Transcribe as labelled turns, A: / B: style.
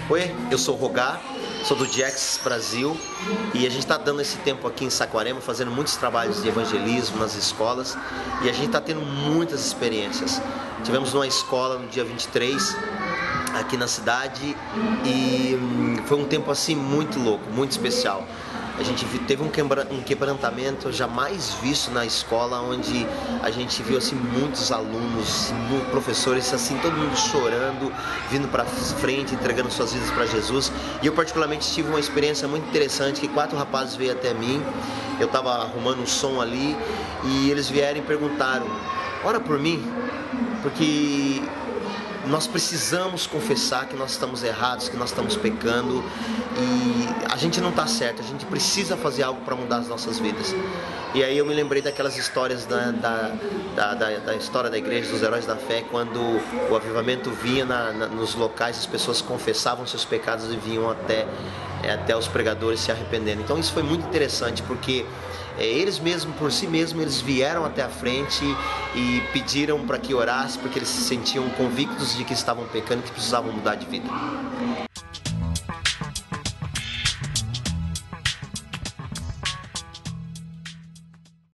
A: Oi, eu sou o Rogá, sou do Jax Brasil e a gente está dando esse tempo aqui em Saquarema, fazendo muitos trabalhos de evangelismo nas escolas e a gente está tendo muitas experiências. Tivemos uma escola no dia 23 aqui na cidade e foi um tempo assim muito louco, muito especial. A gente teve um quebrantamento jamais visto na escola, onde a gente viu assim muitos alunos, professores, assim, todo mundo chorando, vindo para frente, entregando suas vidas para Jesus. E eu particularmente tive uma experiência muito interessante, que 4 rapazes veio até mim, eu estava arrumando um som ali, e eles vieram e perguntaram: ora por mim, porque nós precisamos confessar que nós estamos errados, que nós estamos pecando e a gente não está certo, a gente precisa fazer algo para mudar as nossas vidas. E aí eu me lembrei daquelas histórias da história da igreja, dos heróis da fé, quando o avivamento vinha nos locais, as pessoas confessavam seus pecados e vinham até os pregadores se arrependendo. Então isso foi muito interessante, porque eles mesmos, por si mesmos, eles vieram até a frente e pediram para que orasse, porque eles se sentiam convictos de que estavam pecando e que precisavam mudar de vida.